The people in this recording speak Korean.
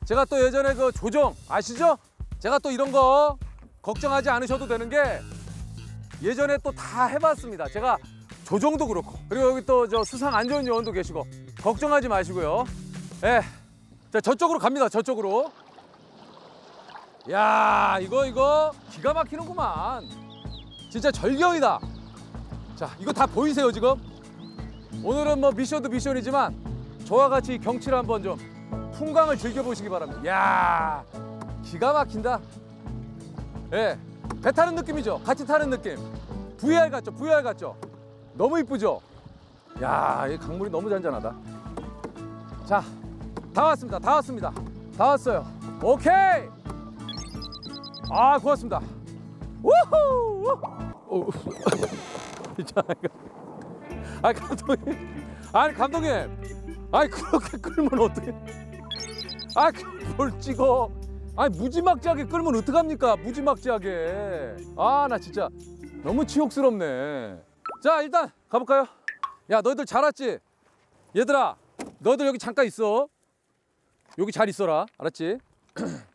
제가 또 예전에 그 조정 아시죠? 제가 또 이런 거 걱정하지 않으셔도 되는 게 예전에 또 다 해봤습니다. 제가 조정도 그렇고 그리고 여기 또 저 수상 안전요원도 계시고 걱정하지 마시고요. 예, 자 저쪽으로 갑니다. 저쪽으로. 야 이거 기가 막히는구만. 진짜 절경이다. 자 이거 다 보이세요 지금? 오늘은 뭐 미션도 미션이지만 저와 같이 경치를 한번 좀 풍광을 즐겨보시기 바랍니다. 야 기가 막힌다. 예, 배 타는 느낌이죠. 같이 타는 느낌. VR 같죠? VR 같죠? 너무 이쁘죠? 야, 이 강물이 너무 잔잔하다. 자, 다 왔습니다. 다 왔습니다. 다 왔어요. 오케이. 아, 고맙습니다. 우후! 자, 아, 감독님. 아니, 감독님. 아니, 그렇게 끌면 어떡해. 아, 뭘 찍어. 아니, 무지막지하게 끌면 어떡합니까? 무지막지하게. 아, 나 진짜 너무 치욕스럽네. 자, 일단 가볼까요? 야, 너희들 잘 왔지? 얘들아, 너희들 여기 잠깐 있어. 여기 잘 있어라. 알았지?